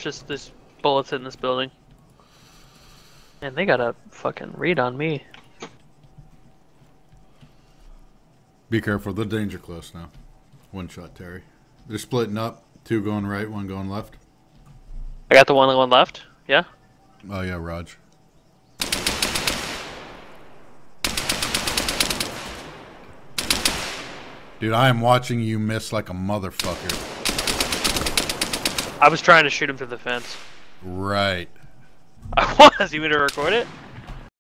just there's bullets in this building. And they got a fucking read on me. Be careful, the danger close now. One shot, Terry. They're splitting up. 2 going right, 1 going left. I got the one going left. Yeah. Oh yeah, Raj. Dude, I am watching you miss like a motherfucker. I was trying to shoot him through the fence. Right. I was. You want me to record it?